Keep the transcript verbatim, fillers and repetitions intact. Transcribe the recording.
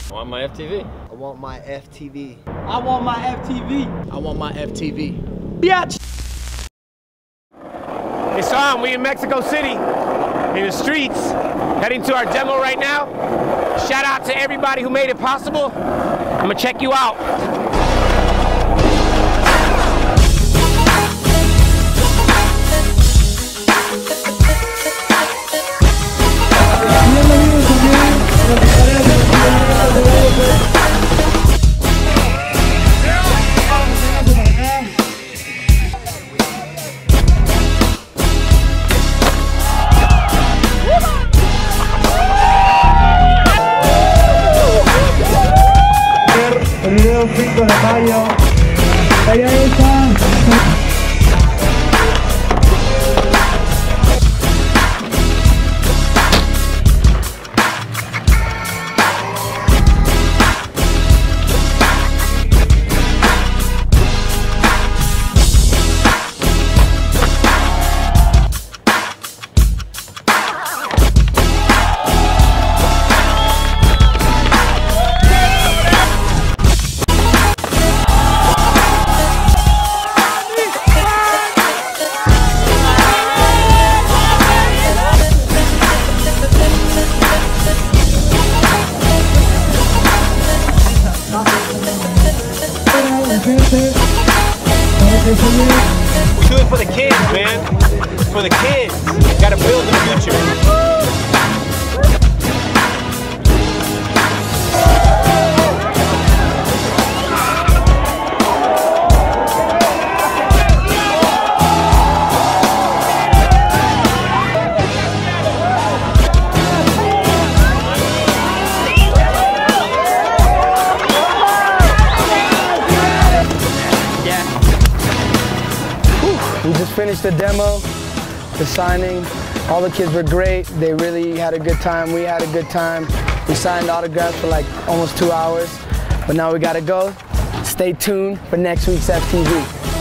I want my F T V. I want my F T V. I want my F T V. I want my F T V. Bitch! It's on. We in Mexico City, in the streets, heading to our demo right now. Shout out to everybody who made it possible. I'm gonna check you out. El video cinco de mayo. Allá está. We do it for the kids, man. For the kids. Gotta build the future. We just finished the demo, the signing. All the kids were great. They really had a good time. We had a good time. We signed autographs for like almost two hours. But now we gotta go. Stay tuned for next week's F T V.